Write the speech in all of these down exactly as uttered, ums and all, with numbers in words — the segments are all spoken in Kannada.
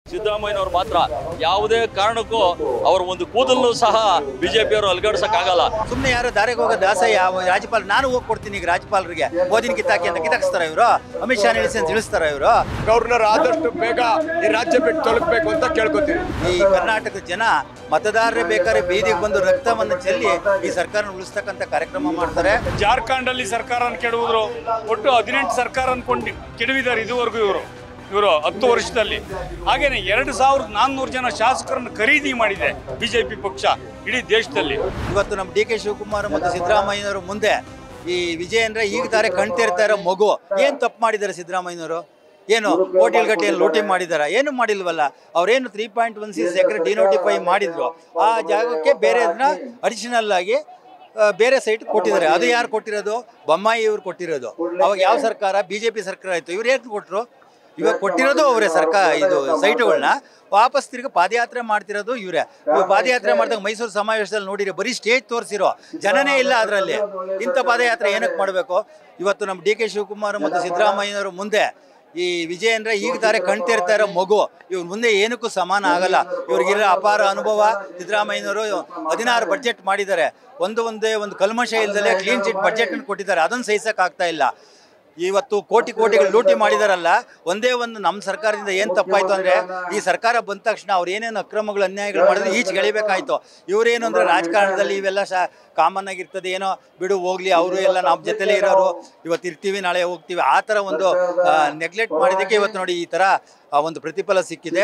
ಸಿದ್ದರಾಮಯ್ಯನವರು ಮಾತ್ರ ಯಾವುದೇ ಕಾರಣಕ್ಕೂ ಅವರ ಒಂದು ಕೂದಲು ಸಹ ಬಿಜೆಪಿಯವರು ಅಲ್ಗಾಡ್ಸಕ್ಕಾಗಲ್ಲ. ಸುಮ್ಮನೆ ಯಾರು ದಾರಿಗೆ ಹೋಗೋ ದಾಸಯ್ಯ ರಾಜ್ಯಪಾಲ ನಾನು ಹೋಗಿ ಕೊಡ್ತೀನಿ ಈಗ ರಾಜ್ಯಪಾಲರಿಗೆ ಮೋದಿನ ಕಿತ್ತಾಕಿ ಅಂತ ಕಿತ್ತಾಕ್ಸ್ತಾರ ಇವರು, ಅಮಿತ್ ಶಾ ನಿಲ್ಲಿಸಿ ಅಂತ ತಿಳಿಸ್ತಾರ ಇವರು. ಗವರ್ನರ್ ಆದಷ್ಟು ಬೇಗ ಈ ರಾಜ್ಯ ಬಿಟ್ಟು ತೊಲಗಬೇಕು ಅಂತ ಕೇಳ್ಕೊತೀವಿ. ಈ ಕರ್ನಾಟಕದ ಜನ ಮತದಾರರೇ ಬೇಕಾದ್ರೆ ಬೀದಿಗೆ ಬಂದು ರಕ್ತವನ್ನು ಚೆಲ್ಲಿ ಈ ಸರ್ಕಾರ ಉಳಿಸ್ತಕ್ಕಂಥ ಕಾರ್ಯಕ್ರಮ ಮಾಡ್ತಾರೆ. ಜಾರ್ಖಂಡ್ ಅಲ್ಲಿ ಸರ್ಕಾರ ಕೆಡವಿದ್ರು, ಒಟ್ಟು ಹದಿನೆಂಟು ಸರ್ಕಾರ ಅನ್ಕೊಂಡು ಕೆಡವಿದ್ದಾರೆ ಇದುವರೆಗೂ ಇವರು ಇವರು ಹತ್ತು ವರ್ಷದಲ್ಲಿ. ಹಾಗೇನೆ ಎರಡು ಸಾವಿರದ ನಾನ್ನೂರು ಜನ ಶಾಸಕರನ್ನು ಖರೀದಿ ಮಾಡಿದೆ ಬಿಜೆಪಿ ಪಕ್ಷ ಇಡೀ ದೇಶದಲ್ಲಿ. ಇವತ್ತು ನಮ್ಮ ಡಿ ಕೆ ಶಿವಕುಮಾರ್ ಮತ್ತು ಸಿದ್ದರಾಮಯ್ಯನವರು ಮುಂದೆ ಈ ವಿಜಯೇಂದ್ರ ಈಗ ತಾರೆ ಕಣ್ತಿರ್ತಾ ಇರೋ ಮಗು ಏನ್ ತಪ್ಪು ಮಾಡಿದ್ದಾರೆ ಸಿದ್ದರಾಮಯ್ಯನವರು? ಏನು ಕೋಟಿಲ್ ಗಟ್ಟೆಯಲ್ಲಿ ಲೂಟಿ ಮಾಡಿದಾರ? ಏನು ಮಾಡಿಲ್ವಲ್ಲ. ಅವ್ರೇನು three point one six acre denotify ಮಾಡಿದ್ರು, ಆ ಜಾಗಕ್ಕೆ ಬೇರೆ ಅದನ್ನ ಅಡಿಷನಲ್ ಆಗಿ ಬೇರೆ ಸೈಟ್ ಕೊಟ್ಟಿದ್ದಾರೆ. ಅದು ಯಾರು ಕೊಟ್ಟಿರೋದು? ಬೊಮ್ಮಾಯಿ ಇವ್ರು ಕೊಟ್ಟಿರೋದು. ಅವಾಗ ಯಾವ ಸರ್ಕಾರ? ಬಿಜೆಪಿ ಸರ್ಕಾರ ಆಯ್ತು. ಇವ್ರು ಏನು ಕೊಟ್ಟರು? ಇವಾಗ ಕೊಟ್ಟಿರೋದು ಅವರೇ ಸರ್ಕಾರ ಇದು ಸೈಟುಗಳನ್ನ ವಾಪಸ್ ತಿರ್ಗಿ ಪಾದಯಾತ್ರೆ ಮಾಡ್ತಿರೋದು ಇವರೇ. ಇವಾಗ ಪಾದಯಾತ್ರೆ ಮಾಡಿದಾಗ ಮೈಸೂರು ಸಮಾವೇಶದಲ್ಲಿ ನೋಡಿರಿ, ಬರೀ ಸ್ಟೇಜ್ ತೋರಿಸಿರೋ ಜನನೇ ಇಲ್ಲ ಅದರಲ್ಲಿ. ಇಂಥ ಪಾದಯಾತ್ರೆ ಏನಕ್ಕೆ ಮಾಡಬೇಕು? ಇವತ್ತು ನಮ್ಮ ಡಿ ಕೆ ಶಿವಕುಮಾರ್ ಮತ್ತು ಸಿದ್ದರಾಮಯ್ಯನವರು ಮುಂದೆ ಈ ವಿಜಯೇಂದ್ರ ಈಗ ತಾರೆ ಕಣ್ತಿರ್ತಾ ಇರೋ ಮಗು ಇವ್ರ ಮುಂದೆ ಏನಕ್ಕೂ ಸಮಾನ ಆಗಲ್ಲ. ಇವ್ರಿಗಿರೋ ಅಪಾರ ಅನುಭವ. ಸಿದ್ದರಾಮಯ್ಯನವರು ಹದಿನಾರು ಬಡ್ಜೆಟ್ ಮಾಡಿದ್ದಾರೆ, ಒಂದು ಒಂದೇ ಒಂದು ಕಲ್ಮಶ ಇಲ್ದಲೆ ಕ್ಲೀನ್ ಚಿಟ್ ಬಡ್ಜೆಟ್ ಕೊಟ್ಟಿದ್ದಾರೆ. ಅದನ್ನು ಸಹಿಸಕ್ಕೆ ಆಗ್ತಾ ಇಲ್ಲ. ಇವತ್ತು ಕೋಟಿ ಕೋಟಿಗಳು ಲೂಟಿ ಮಾಡಿದಾರಲ್ಲ, ಒಂದೇ ಒಂದು ನಮ್ಮ ಸರ್ಕಾರದಿಂದ ಏನು ತಪ್ಪಾಯ್ತು ಅಂದರೆ, ಈ ಸರ್ಕಾರ ಬಂದ ತಕ್ಷಣ ಅವ್ರು ಏನೇನು ಅಕ್ರಮಗಳು ಅನ್ಯಾಯಗಳು ಮಾಡಿದ್ರೆ ಈಚೆ ಗೆಳಿಬೇಕಾಯ್ತು. ಇವರೇನು ಅಂದರೆ ರಾಜಕಾರಣದಲ್ಲಿ ಇವೆಲ್ಲ ಶ ಕಾಮನ್ ಆಗಿರ್ತದೆ, ಏನೋ ಬಿಡು ಹೋಗ್ಲಿ, ಅವರು ಎಲ್ಲ ನಮ್ಮ ಜೊತೆಲೇ ಇರೋರು, ಇವತ್ತು ಇರ್ತೀವಿ ನಾಳೆ ಹೋಗ್ತೀವಿ, ಆ ಥರ ಒಂದು ನೆಗ್ಲೆಕ್ಟ್ ಮಾಡಿದ್ದಕ್ಕೆ ಇವತ್ತು ನೋಡಿ ಈ ಥರ ಒಂದು ಪ್ರತಿಫಲ ಸಿಕ್ಕಿದೆ.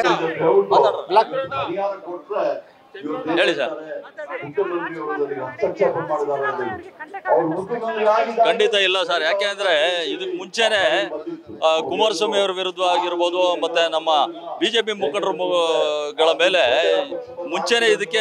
ಹೇಳಿ ಸರ್. ಖಂಡಿತ ಇಲ್ಲ ಸರ್. ಯಾಕೆ ಅಂದ್ರೆ ಇದಕ್ಕೆ ಮುಂಚೆನೆ ಕುಮಾರಸ್ವಾಮಿ ಅವರ ವಿರುದ್ಧ ಆಗಿರ್ಬೋದು, ಮತ್ತೆ ನಮ್ಮ ಬಿಜೆಪಿ ಮುಖಂಡರುಗಳ ಮೇಲೆ ಮುಂಚೆನೆ ಇದಕ್ಕೆ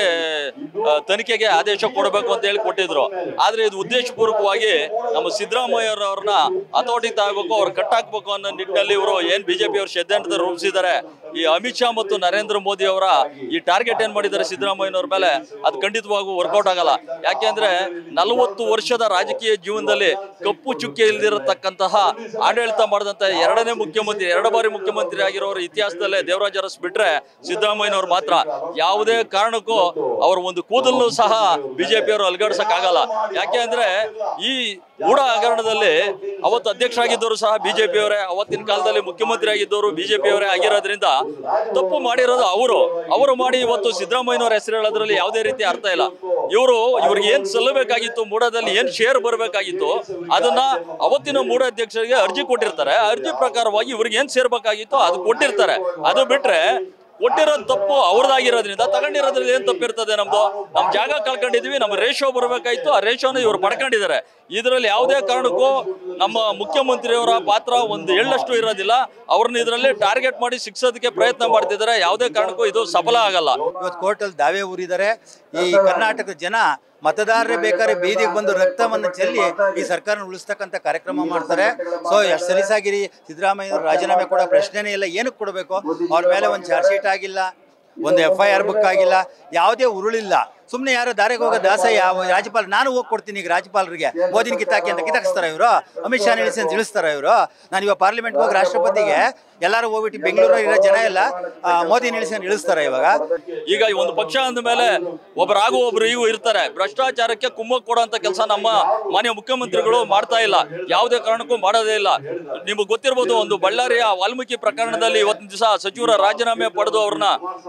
ತನಿಖೆಗೆ ಆದೇಶ ಕೊಡಬೇಕು ಅಂತ ಹೇಳಿ ಕೊಟ್ಟಿದ್ರು. ಆದ್ರೆ ಇದು ಉದ್ದೇಶಪೂರ್ವಕವಾಗಿ ನಮ್ಮ ಸಿದ್ದರಾಮಯ್ಯವ್ರನ್ನ ಹತೋಟಿ ತಗಬೇಕು, ಅವ್ರು ಕಟ್ಟಾಕ್ಬೇಕು ಅನ್ನೋ ನಿಟ್ಟಿನಲ್ಲಿ ಇವರು ಏನ್ ಬಿಜೆಪಿ ಅವರು ಷಡ್ಯಂತ್ರ ರೂಪಿಸಿದ್ದಾರೆ. ಈ ಅಮಿತ್ ಶಾ ಮತ್ತು ನರೇಂದ್ರ ಮೋದಿ ಅವರ ಈ ಟಾರ್ಗೆಟ್ ಏನ್ ಮಾಡಿದ್ದಾರೆ ಸಿದ್ದರಾಮಯ್ಯನವ್ರ ಮೇಲೆ, ಅದು ಖಂಡಿತವಾಗೂ ವರ್ಕೌಟ್ ಆಗಲ್ಲ. ಯಾಕೆಂದ್ರೆ ನಲವತ್ತು ವರ್ಷದ ರಾಜಕೀಯ ಜೀವನದಲ್ಲಿ ಕಪ್ಪು ಚುಕ್ಕೆ ಇಲ್ದಿರತಕ್ಕಂತಹ ಆಡಳಿತ ಮಾಡಿದಂತ ಎರಡನೇ ಮುಖ್ಯಮಂತ್ರಿ, ಎರಡು ಬಾರಿ ಮುಖ್ಯಮಂತ್ರಿ ಆಗಿರೋರ ಇತಿಹಾಸದಲ್ಲೇ ದೇವರಾಜ ಅರಸ್ ಬಿಟ್ರೆ ಸಿದ್ದರಾಮಯ್ಯನವ್ರು ಮಾತ್ರ ಯಾವುದೇ ಕಾರಣಕ್ಕೂ ಅವರ ಒಂದು ಕೂದಲು ಸಹ ಬಿಜೆಪಿಯವರು ಅಲ್ಗಾಡ್ಸಕ್ಕಾಗಲ್ಲ. ಯಾಕೆ ಅಂದ್ರೆ ಈ ಗೂಢ ಹಗರಣದಲ್ಲಿ ಅವತ್ತು ಅಧ್ಯಕ್ಷರಾಗಿದ್ದವರು ಸಹ ಬಿಜೆಪಿಯವರೇ, ಅವತ್ತಿನ ಕಾಲದಲ್ಲಿ ಮುಖ್ಯಮಂತ್ರಿ ಆಗಿದ್ದವರು ಬಿಜೆಪಿಯವರೇ ಆಗಿರೋದ್ರಿಂದ ತಪ್ಪು ಮಾಡಿರೋದು ಅವರು ಅವರು ಮಾಡಿ ಇವತ್ತು ಸಿದ್ದರಾಮಯ್ಯನವರ ಹೆಸರು ಹೇಳೋದ್ರಲ್ಲಿ ಯಾವುದೇ ರೀತಿ ಅರ್ಥ ಇಲ್ಲ. ಇವರು ಇವ್ರಿಗೆ ಏನ್ ಸಲ್ಲಬೇಕಾಗಿತ್ತು, ಮೂಡದಲ್ಲಿ ಏನ್ ಶೇರ್ ಬರಬೇಕಾಗಿತ್ತು ಅದನ್ನ ಅವತ್ತಿನ ಮೂಡ ಅಧ್ಯಕ್ಷರಿಗೆ ಅರ್ಜಿ ಕೊಟ್ಟಿರ್ತಾರೆ. ಅರ್ಜಿ ಪ್ರಕಾರವಾಗಿ ಇವ್ರಿಗೆ ಏನ್ ಸೇರ್ಬೇಕಾಗಿತ್ತು ಅದು ಕೊಟ್ಟಿರ್ತಾರೆ. ಅದು ಬಿಟ್ರೆ ಕೊಟ್ಟಿರೋದು ತಪ್ಪು ಅವ್ರದ್ದಾಗಿರೋದ್ರಿಂದ ತಗೊಂಡಿರೋದ್ರಲ್ಲಿ ಏನ್ ತಪ್ಪಿರ್ತದೆ? ನಮ್ದು ನಮ್ ಜಾಗ ಕಳ್ಕೊಂಡಿದ್ವಿ, ನಮ್ಮ ರೇಷೋ ಬರಬೇಕಾಯ್ತು, ಆ ರೇಷೋನ ಇವ್ರು ಪಡ್ಕೊಂಡಿದ್ದಾರೆ. ಇದರಲ್ಲಿ ಯಾವುದೇ ಕಾರಣಕ್ಕೂ ನಮ್ಮ ಮುಖ್ಯಮಂತ್ರಿಯವರ ಪಾತ್ರ ಒಂದು ಎಳ್ಳಷ್ಟು ಇರೋದಿಲ್ಲ. ಅವ್ರನ್ನ ಇದರಲ್ಲಿ ಟಾರ್ಗೆಟ್ ಮಾಡಿ ಶಿಕ್ಷೋದಕ್ಕೆ ಪ್ರಯತ್ನ ಮಾಡ್ತಿದ್ದಾರೆ. ಯಾವುದೇ ಕಾರಣಕ್ಕೂ ಇದು ಸಫಲ ಆಗಲ್ಲ. ಇವತ್ತು ಕೋರ್ಟಲ್ಲಿ ದಾವೆ ಊರಿದ್ದಾರೆ. ಈ ಕರ್ನಾಟಕದ ಜನ ಮತದಾರರೇ ಬೇಕಾದ್ರೆ ಬೀದಿಗೆ ಬಂದು ರಕ್ತವನ್ನು ಚೆಲ್ಲಿ ಈ ಸರ್ಕಾರ ಉಳಿಸ್ತಕ್ಕಂಥ ಕಾರ್ಯಕ್ರಮ ಮಾಡ್ತಾರೆ. ಸೊ ಎಷ್ಟು ಸಲೀಸಾಗಿರಿ, ಸಿದ್ದರಾಮಯ್ಯವ್ರು ರಾಜೀನಾಮೆ ಕೊಡೋ ಪ್ರಶ್ನೆನೇ ಇಲ್ಲ. ಏನಕ್ಕೆ ಕೊಡಬೇಕು? ಅವ್ರ ಮೇಲೆ ಒಂದು ಚಾರ್ಜ್ ಶೀಟ್ ಆಗಿಲ್ಲ, ಒಂದು ಎಫ್ ಐ ಆರ್ ಬುಕ್ ಆಗಿಲ್ಲ, ಯಾವುದೇ ಉರುಳಿಲ್ಲ. ಸುಮ್ಮನೆ ಯಾರು ದಾರಿಗೆ ಹೋಗೋ ದಾಸಯ್ಯ ರಾಜ್ಯಪಾಲ ನಾನು ಹೋಗಿ ಕೊಡ್ತೀನಿ ಈಗ ರಾಜ್ಯಪಾಲರಿಗೆ ಮೋದಿನ ಕಿತ್ತಾಕಿ ಅಂತ ಕಿತ್ತಾಕ್ಸ್ತಾರ ಇವರು, ಅಮಿತ್ ಶಾ ನಿಲ್ಲಿಸಿ ಅಂತ ತಿಳಿಸ್ತಾರ ಇವರು. ನಾನು ಇವಾಗ ಪಾರ್ಲಿಮೆಂಟ್ ಹೋಗಿ ರಾಷ್ಟ್ರಪತಿಗೆ ಎಲ್ಲರೂ ಹೋಗ್ಬಿಟ್ಟು ಬೆಂಗಳೂರು ಇರೋ ಜನ ಎಲ್ಲ ಮೋದಿ ನಿಲ್ಲಿಸಿ ಅಂತ ಇಳಿಸ್ತಾರೆ. ಇವಾಗ ಈಗ ಒಂದು ಪಕ್ಷ ಅಂದ ಮೇಲೆ ಒಬ್ಬರಾಗೂ ಒಬ್ರು ಇವು ಇರ್ತಾರೆ. ಭ್ರಷ್ಟಾಚಾರಕ್ಕೆ ಕುಮ್ಮಕ್ ಕೊಡುವಂತ ಕೆಲಸ ನಮ್ಮ ಮಾನ್ಯ ಮುಖ್ಯಮಂತ್ರಿಗಳು ಮಾಡ್ತಾ ಇಲ್ಲ, ಯಾವುದೇ ಕಾರಣಕ್ಕೂ ಮಾಡೋದೇ ಇಲ್ಲ. ನಿಮ್ಗೆ ಗೊತ್ತಿರ್ಬೋದು, ಒಂದು ಬಳ್ಳಾರಿಯ ವಾಲ್ಮೀಕಿ ಪ್ರಕರಣದಲ್ಲಿ ಇವತ್ತಿನ ದಿವಸ ಸಚಿವರ ರಾಜೀನಾಮೆ ಪಡೆದು ಅವ್ರನ್ನ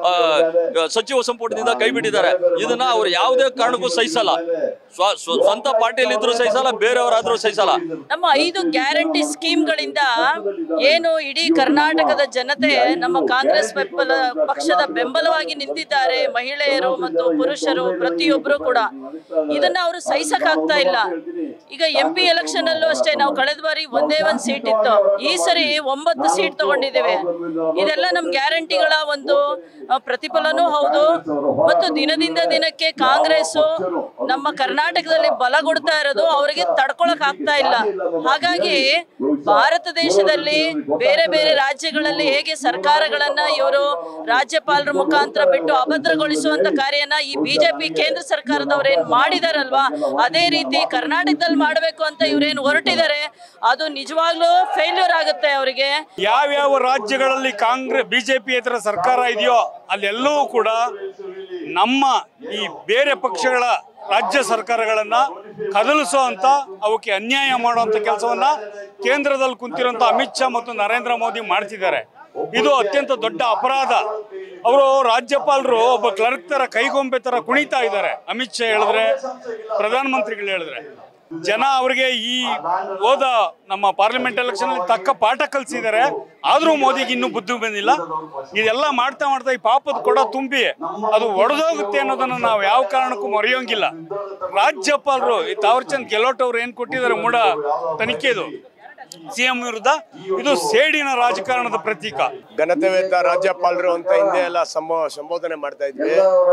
ಸಚಿವ ಸಂಪುಟದಿಂದ ಕೈ ಬಿಟ್ಟಿದ್ದಾರೆ. ಇದನ್ನ ಅವ್ರು ಯಾವುದೇ ಕಾರಣಕ್ಕೂ ಸಹಿಸಲ್ಲ. ಸ್ವಂತ ಪಾರ್ಟಿಯಲ್ಲಿ ಇದ್ರು ಸಹಿಸಲ್ಲ, ಬೇರೆಯವರಾದ್ರೂ ಸಹಿಸಲ್ಲ. ನಮ್ಮ ಐದು ಗ್ಯಾರಂಟಿ ಸ್ಕೀಮ್ಗಳಿಂದ ಏನು ಇಡೀ ಕರ್ನಾಟಕದ ಜನತೆ ನಮ್ಮ ಕಾಂಗ್ರೆಸ್ ಬೆಂಬಲ ಪಕ್ಷದ ಬೆಂಬಲವಾಗಿ ನಿಂತಿದ್ದಾರೆ. ಮಹಿಳೆಯರು ಮತ್ತು ಪುರುಷರು ಪ್ರತಿಯೊಬ್ಬರು ಕೂಡ ಇದನ್ನ ಅವರು ಸಹಿಸಕ್ಕಾಗ್ತಾ ಇಲ್ಲ. ಈಗ ಎಂ ಪಿ ಎಲೆಕ್ಷನ್ ಅಲ್ಲೂ ಅಷ್ಟೇ, ನಾವು ಕಳೆದ ಬಾರಿ ಒಂದೇ ಒಂದ್ ಸೀಟ್ ಇತ್ತು, ಈ ಸರಿ ಒಂಬತ್ತು ಸೀಟ್ ತಗೊಂಡಿದ್ದೇವೆ. ಇದೆಲ್ಲ ನಮ್ ಗ್ಯಾರಂಟಿಗಳ ಒಂದು ಪ್ರತಿಫಲನೂ ಹೌದು. ಮತ್ತು ದಿನದಿಂದ ದಿನಕ್ಕೆ ಕಾಂಗ್ರೆಸ್ ನಮ್ಮ ಕರ್ನಾಟಕದಲ್ಲಿ ಬಲಗೊಡ್ತಾ ಇರೋದು ಅವರಿಗೆ ತಡ್ಕೊಳಕ್ ಆಗ್ತಾ ಇಲ್ಲ. ಹಾಗಾಗಿ ಭಾರತ ದೇಶದಲ್ಲಿ ಬೇರೆ ಬೇರೆ ರಾಜ್ಯಗಳಲ್ಲಿ ಹೇಗೆ ಸರ್ಕಾರಗಳನ್ನ ಇವರು ರಾಜ್ಯಪಾಲರ ಮುಖಾಂತರ ಬಿಟ್ಟು ಅಭದ್ರಗೊಳಿಸುವಂತ ಕಾರ್ಯನ ಈ ಬಿಜೆಪಿ ಕೇಂದ್ರ ಸರ್ಕಾರದವ್ರು ಏನ್ ಮಾಡಿದಾರಲ್ವಾ, ಅದೇ ರೀತಿ ಕರ್ನಾಟಕದಲ್ಲಿ ಮಾಡಬೇಕು ಅಂತ ಇವ್ರೇನು ಹೊರಟಿದ್ದಾರೆ, ಅದು ನಿಜವಾಗ್ಲೂ ಫೇಲ್ಯೂರ್ ಆಗುತ್ತೆ ಅವರಿಗೆ. ಯಾವ್ಯಾವ ರಾಜ್ಯಗಳಲ್ಲಿ ಕಾಂಗ್ರೆಸ್ ಬಿಜೆಪಿ ಇತರ ಸರ್ಕಾರ ಇದೆಯೋ ಅಲ್ಲೆಲ್ಲವೂ ಕೂಡ ನಮ್ಮ ಈ ಬೇರೆ ಪಕ್ಷಗಳ ರಾಜ್ಯ ಸರ್ಕಾರಗಳನ್ನ ಕದಲಿಸೋ ಅಂತ ಅವಕ್ಕೆ ಅನ್ಯಾಯ ಮಾಡುವಂತ ಕೆಲಸವನ್ನ ಕೇಂದ್ರದಲ್ಲಿ ಕುಂತಿರುವಂತ ಅಮಿತ್ ಶಾ ಮತ್ತು ನರೇಂದ್ರ ಮೋದಿ ಮಾಡ್ತಿದ್ದಾರೆ. ಇದು ಅತ್ಯಂತ ದೊಡ್ಡ ಅಪರಾಧ. ಅವರು ರಾಜ್ಯಪಾಲರು ಒಬ್ಬ ಕ್ಲರ್ಕ್ ತರ ಕೈಗೊಂಬೆ ತರ ಕುಣಿತಾ ಇದ್ದಾರೆ. ಅಮಿತ್ ಶಾ ಹೇಳಿದ್ರೆ, ಪ್ರಧಾನಮಂತ್ರಿಗಳು ಹೇಳಿದ್ರೆ, ಜನ ಅವರಿಗೆ ಈ ಹೋದ ನಮ್ಮ ಪಾರ್ಲಿಮೆಂಟ್ ಎಲೆಕ್ಷನ್ ಅಲ್ಲಿ ತಕ್ಕ ಪಾಠ ಕಲಿಸಿದ್ದಾರೆ. ಆದ್ರೂ ಮೋದಿಗೆ ಇನ್ನೂ ಬುದ್ಧಿ ಬಂದಿಲ್ಲ. ಇದೆಲ್ಲ ಮಾಡ್ತಾ ಮಾಡ್ತಾ ಈ ಪಾಪದ ಕೊಡ ತುಂಬಿ ಅದು ಒಡೆದೋಗುತ್ತೆ ಅನ್ನೋದನ್ನ ನಾವು ಯಾವ ಕಾರಣಕ್ಕೂ ಮರೆಯೋಂಗಿಲ್ಲ. ರಾಜ್ಯಪಾಲರು ಈ ತಾವರ್ಚಂದ್ ಗೆಹ್ಲೋಟ್ ಅವ್ರು ಏನ್ ಕೊಟ್ಟಿದ್ದಾರೆ ಮೂಢ ತನಿಖೆದು ಸಿಎಂ ವಿರುದ್ಧ, ಇದು ಸೇಡಿನ ರಾಜಕಾರಣದ ಪ್ರತೀಕ. ಘನತೆವೇತ ರಾಜ್ಯಪಾಲರು ಅಂತ ಹಿಂದೆ ಎಲ್ಲ ಸಂಬೋಧನೆ ಮಾಡ್ತಾ ಇದ್ವಿ.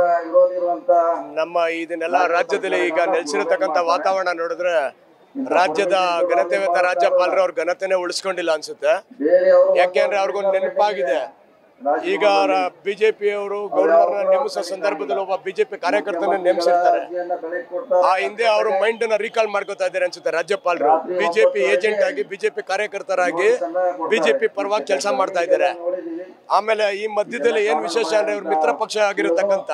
ನಮ್ಮ ಇದನ್ನೆಲ್ಲ ರಾಜ್ಯದಲ್ಲಿ ಈಗ ನೆಲೆಸಿರತಕ್ಕಂಥ ವಾತಾವರಣ ನೋಡಿದ್ರೆ ರಾಜ್ಯದ ಘನತೆವೇತ ರಾಜ್ಯಪಾಲರು ಅವ್ರ ಘನತೆನೆ ಉಳಿಸ್ಕೊಂಡಿಲ್ಲ ಅನ್ಸುತ್ತೆ. ಯಾಕೆಂದ್ರೆ ಅವ್ರಿಗೊಂದು ನೆನಪಾಗಿದೆ, ಈಗ ಬಿಜೆಪಿ ಅವರು ಗವರ್ನರ್ ನೇಮಿಸೋ ಸಂದರ್ಭದಲ್ಲಿ ಒಬ್ಬ ಬಿಜೆಪಿ ಕಾರ್ಯಕರ್ತನ ನೇಮಿಸಿರ್ತಾರೆ. ಆ ಹಿಂದೆ ಅವರು ಮೈಂಡ್ ನ ರೀಕಾಲ್ ಮಾಡ್ಕೋತಾ ಇದ್ದಾರೆ ಅನ್ಸುತ್ತೆ ರಾಜ್ಯಪಾಲರು. ಬಿಜೆಪಿ ಏಜೆಂಟ್ ಆಗಿ ಬಿಜೆಪಿ ಕಾರ್ಯಕರ್ತರಾಗಿ ಬಿಜೆಪಿ ಪರವಾಗಿ ಕೆಲಸ ಮಾಡ್ತಾ ಇದ್ದಾರೆ. ಆಮೇಲೆ ಈ ಮಧ್ಯದಲ್ಲಿ ಏನ್ ವಿಶೇಷ ಅಂದ್ರೆ ಇವ್ರ ಮಿತ್ರ ಪಕ್ಷ ಆಗಿರತಕ್ಕಂತ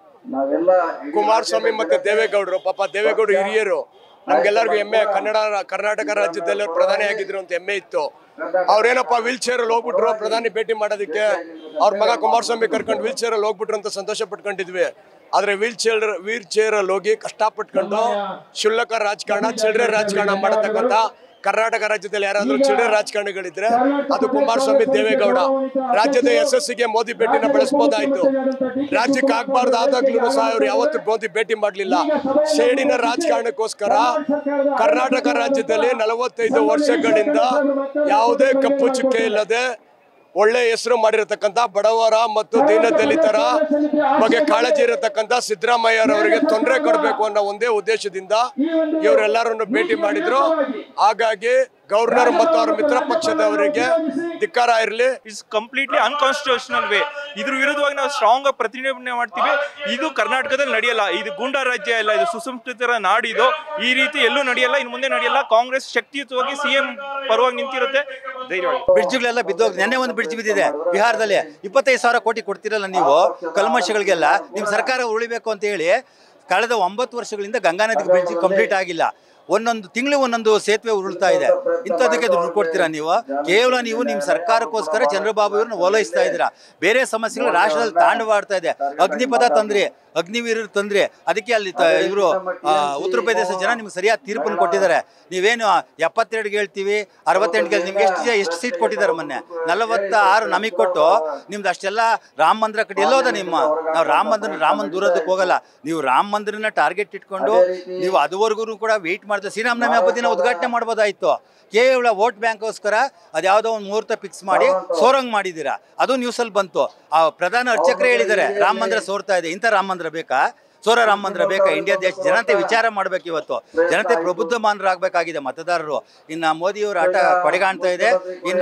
ಕುಮಾರಸ್ವಾಮಿ ಮತ್ತೆ ದೇವೇಗೌಡರು, ಪಾಪ ದೇವೇಗೌಡರು ಹಿರಿಯರು, ನಮ್ಗೆಲ್ಲರಿಗೂ ಹೆಮ್ಮೆ, ಕನ್ನಡ ಕರ್ನಾಟಕ ರಾಜ್ಯದಲ್ಲಿ ಅವ್ರು ಪ್ರಧಾನಿ ಆಗಿದ್ರು ಅಂತ ಹೆಮ್ಮೆ ಇತ್ತು. ಅವ್ರೇನಪ್ಪ ವೀಲ್ ಚೇರ್ ಅಲ್ಲಿ ಹೋಗ್ಬಿಟ್ರು ಪ್ರಧಾನಿ ಭೇಟಿ ಮಾಡೋದಕ್ಕೆ, ಅವ್ರ ಮಗ ಕುಮಾರಸ್ವಾಮಿ ಕರ್ಕೊಂಡು ವೀಲ್ ಚೇರ್ ಅಲ್ಲಿ ಹೋಗ್ಬಿಟ್ರು ಅಂತ ಸಂತೋಷ ಪಟ್ಕೊಂಡಿದ್ವಿ. ಆದ್ರೆ ವೀಲ್ ಚೇರ್ ವೀಲ್ ಚೇರ್ ಅಲ್ಲಿ ಹೋಗಿ ಕಷ್ಟಪಟ್ಕೊಂಡು ಶುಲ್ಕ ರಾಜಕಾರಣ, ಚಿಲ್ಲರೆ ರಾಜಕಾರಣ ಮಾಡತಕ್ಕಂತ ಕರ್ನಾಟಕ ರಾಜ್ಯದಲ್ಲಿ ಯಾರಾದ್ರೂ ಚಿಲ್ಲರೆ ರಾಜಕಾರಣಿಗಳಿದ್ರೆ ಅದು ಕುಮಾರಸ್ವಾಮಿ, ದೇವೇಗೌಡ. ರಾಜ್ಯದ ಯಶಸ್ಸಿಗೆ ಮೋದಿ ಭೇಟಿನ ಬೆಳೆಸಬಹುದಾಯ್ತು. ರಾಜ್ಯಕ್ಕೆ ಆಗ್ಬಾರ್ದಾದಾಗ್ಲೂ ಸಹ ಅವ್ರು ಯಾವತ್ತೂ ಮೋದಿ ಭೇಟಿ ಮಾಡ್ಲಿಲ್ಲ. ಸೇಡಿನ ರಾಜಕಾರಣಕ್ಕೋಸ್ಕರ ಕರ್ನಾಟಕ ರಾಜ್ಯದಲ್ಲಿ ನಲವತ್ತೈದು ವರ್ಷಗಳಿಂದ ಯಾವುದೇ ಕಪ್ಪು ಚುಕ್ಕೆ ಇಲ್ಲದೆ ಒಳ್ಳೆ ಹೆಸರು ಮಾಡಿರತಕ್ಕಂತ ಬಡವರ ಮತ್ತು ದೀನದಲಿತರ ಬಗ್ಗೆ ಕಾಳಜಿ ಇರತಕ್ಕಂತ ಸಿದ್ದರಾಮಯ್ಯರವರಿಗೆ ತೊಂದರೆ ಕೊಡಬೇಕು ಅನ್ನೋ ಒಂದೇ ಉದ್ದೇಶದಿಂದ ಇವರೆಲ್ಲರನ್ನು ಭೇಟಿ ಮಾಡಿದ್ರು. ಹಾಗಾಗಿ ಗವರ್ನರ್ ಮತ್ತು ಅವರ ಮಿತ್ರ ಪಕ್ಷದವರಿಗೆ ಧಿಕ್ಕಾರ ಇರಲಿ. It's completely unconstitutional way. ಇದ್ರ ವಿರುದ್ಧವಾಗಿ ನಾವು ಸ್ಟ್ರಾಂಗ್ ಆಗಿ ಪ್ರತಿಭಟನೆ ಮಾಡ್ತೀವಿ. ಇದು ಕರ್ನಾಟಕದಲ್ಲಿ ನಡೆಯಲ್ಲ. ಇದು ಗೂಂಡಾ ರಾಜ್ಯ ಇಲ್ಲ, ಇದು ಸುಸಂಸ್ಕೃತರ ನಾಡಿದು. ಈ ರೀತಿ ಎಲ್ಲೂ ನಡೆಯಲ್ಲ, ಇನ್ನು ಮುಂದೆ ನಡೆಯಲ್ಲ. ಕಾಂಗ್ರೆಸ್ ಶಕ್ತಿಯುತವಾಗಿ ಸಿಎಂ ಪರವಾಗಿ ನಿಂತಿರುತ್ತೆ. ಧೈರ್ಯವಾಗಿ ಬ್ರಿಡ್ಜ್ಗಳೆಲ್ಲ ಬಿದ್ದೋಗಿ, ನೆನ್ನೆ ಒಂದು ಬ್ರಿಡ್ಜ್ ಬಿದ್ದಿದೆ ಬಿಹಾರದಲ್ಲಿ. ಇಪ್ಪತ್ತೈದು ಸಾವಿರ ಕೋಟಿ ಕೊಡ್ತಿರಲ್ಲ ನೀವು ಕಲ್ಮಶಗಳಿಗೆಲ್ಲ. ನಿಮ್ಮ ಸರ್ಕಾರ ಉಳಿಬೇಕು ಅಂತ ಹೇಳಿ ಕಳೆದ ಒಂಬತ್ತು ವರ್ಷಗಳಿಂದ ಗಂಗಾ ನದಿ ಬ್ರಿಡ್ಜ್ ಕಂಪ್ಲೀಟ್ ಆಗಿಲ್ಲ. ಒಂದೊಂದು ತಿಂಗಳು ಒಂದೊಂದು ಸೇತುವೆ ಉರುಳ್ತಾ ಇದೆ. ಇಂಥದಕ್ಕೆ ದುಡ್ಡು ಕೊಡ್ತೀರಾ ನೀವು? ಕೇವಲ ನೀವು ನಿಮ್ಮ ಸರ್ಕಾರಕ್ಕೋಸ್ಕರ ಚಂದ್ರಬಾಬು ಇವ್ರನ್ನ ಓಲೈಸ್ತಾ ಇದ್ದೀರಾ. ಬೇರೆ ಸಮಸ್ಯೆಗಳು ರಾಷ್ಟ್ರದಲ್ಲಿ ತಾಂಡವಾಡ್ತಾ ಇದೆ. ಅಗ್ನಿಪಥ ತಂದ್ರಿ, ಅಗ್ನಿವೀರರು ತಂದ್ರಿ, ಅದಕ್ಕೆ ಅಲ್ಲಿ ಇವರು ಉತ್ತರ ಪ್ರದೇಶ ಜನ ನಿಮ್ಗೆ ಸರಿಯಾದ ತೀರ್ಪನ್ನು ಕೊಟ್ಟಿದ್ದಾರೆ. ನೀವೇನು ಎಪ್ಪತ್ತೆರಡುಗೆ ಹೇಳ್ತೀವಿ, ಅರವತ್ತೆಂಟಿಗೆ ನಿಮ್ಗೆ ಎಷ್ಟು ಎಷ್ಟು ಸೀಟ್ ಕೊಟ್ಟಿದ್ದಾರೆ? ಮೊನ್ನೆ ನಲವತ್ತ ಆರು ನಮಗೆ ಕೊಟ್ಟು ನಿಮ್ದು ಅಷ್ಟೆಲ್ಲ ರಾಮ ಮಂದಿರ ಕಡೆ ಎಲ್ಲೋದ ನಿಮ್ಮ? ನಾವು ರಾಮ ಮಂದಿರ ರಾಮನ್ ದೂರದಕ್ಕೆ ಹೋಗಲ್ಲ. ನೀವು ರಾಮ ಮಂದಿರನ ಟಾರ್ಗೆಟ್ ಇಟ್ಕೊಂಡು ನೀವು ಅದುವರೆಗೂ ಕೂಡ ವೆಯ್ಟ್ ಮಾಡ್ತೀವಿ. ಶ್ರೀರಾಮನವಮಿ ಹಬ್ಬದ ದಿನ ಉದ್ಘಾಟನೆ ಮಾಡ್ಬೋದಾಯ್ತು. ಕೇವಲ ವೋಟ್ ಬ್ಯಾಂಕ್ಗೋಸ್ಕರ ಅದ್ಯಾವುದೋ ಒಂದು ಮುಹೂರ್ತ ಫಿಕ್ಸ್ ಮಾಡಿ ಸೋರಂಗ್ ಮಾಡಿದ್ದೀರಾ. ಅದು ನ್ಯೂಸಲ್ಲಿ ಬಂತು. ಆ ಪ್ರಧಾನ ಅರ್ಚಕರೇ ಹೇಳಿದ್ದಾರೆ ರಾಮ ಮಂದಿರ ಸೋರ್ತಾ ಇದೆ. ಇಂಥ ರಾಮ ಮಂದಿರ ಬೇಕಾ? ಸೋರ ರಾಮ ಮಂದಿರ ಬೇಕಾ? ಇಂಡಿಯಾ ದೇಶ ಜನತೆ ವಿಚಾರ ಮಾಡ್ಬೇಕು. ಇವತ್ತು ಜನತೆ ಪ್ರಬುದ್ಧಮಾನರಾಗಬೇಕಾಗಿದೆ ಮತದಾರರು. ಇನ್ನ ಮೋದಿಯವರು ಆಟ ಕೊಡೆಗಾಣ್ತಾ ಇದೆ. ಇನ್ನ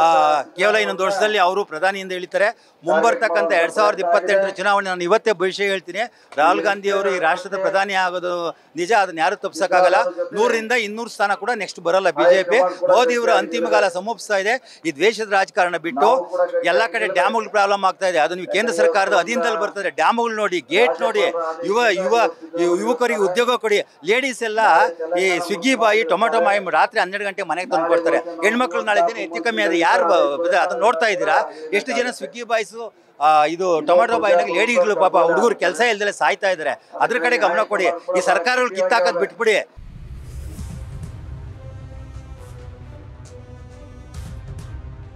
ಕೇವಲ ಇನ್ನೊಂದು ವರ್ಷದಲ್ಲಿ ಅವರು ಪ್ರಧಾನಿಯಿಂದ ಇಳಿತಾರೆ. ಮುಂಬರ್ತಕ್ಕಂಥ ಎರಡ್ ಸಾವಿರದ ಇಪ್ಪತ್ತೆಂಟರ ಚುನಾವಣೆ ನಾನು ಇವತ್ತೇ ಭವಿಷ್ಯ ಹೇಳ್ತೀನಿ. ರಾಹುಲ್ ಗಾಂಧಿ ಅವರು ಈ ರಾಷ್ಟ್ರದ ಪ್ರಧಾನಿ ಆಗೋದು ನಿಜ, ಅದನ್ನ ಯಾರು ತಪ್ಪಿಸಕ್ಕಾಗಲ್ಲ. ನೂರರಿಂದ ಇನ್ನೂರು ಸ್ಥಾನ ಕೂಡ ನೆಕ್ಸ್ಟ್ ಬರಲ್ಲ ಬಿಜೆಪಿ. ಮೋದಿ ಅವರು ಅಂತಿಮಗಾಲ ಸಮೂಪಿಸ್ತಾ ಇದೆ. ಈ ದ್ವೇಷದ ರಾಜಕಾರಣ ಬಿಟ್ಟು ಎಲ್ಲ ಕಡೆ ಡ್ಯಾಮ್ಗಳು ಪ್ರಾಬ್ಲಮ್ ಆಗ್ತಾ ಇದೆ. ಅದು ನೀವು ಕೇಂದ್ರ ಸರ್ಕಾರದ ಅಧೀನದಲ್ಲಿ ಬರ್ತದೆ. ಡ್ಯಾಮ್ಗಳು ನೋಡಿ, ಗೇಟ್ ನೋಡಿ, ಯುವ ಯುವ ಯುವಕರಿಗೆ ಉದ್ಯೋಗ ಕೊಡಿ. ಲೇಡೀಸ್ ಎಲ್ಲ ಈ ಸ್ವಿಗ್ಗಿ ಬಾಯಿ ಟೊಮೆಟೊ ಬಾಯಿ ರಾತ್ರಿ ಹನ್ನೆರಡು ಗಂಟೆ ಮನೆಗೆ ತಂದು ಕೊಡ್ತಾರೆ. ಹೆಣ್ಮಕ್ಳು ನಾಳೆ ದಿನ ಹೆಚ್ಚು ಕಮ್ಮಿ ಅದು ಯಾರು ಅದನ್ನ ನೋಡ್ತಾ ಇದ್ದೀರಾ? ಎಷ್ಟು ಜನ ಸ್ವಿಗ್ಗಿ ಬಾಯ್ಸು ಇದು ಟೊಮೆಟೊ ಬಾಯಿನಾಗ ಲೇಡಿಗಳು ಪಾಪ ಹುಡುಗರು ಕೆಲಸ ಇಲ್ದಲೆ ಸಾಯ್ತಾ ಇದ್ದಾರೆ. ಅದ್ರ ಕಡೆ ಗಮನ ಕೊಡಿ. ಈ ಸರ್ಕಾರಗಳು ಕಿತ್ತಾಕೋದು ಬಿಟ್ಬಿಡಿ.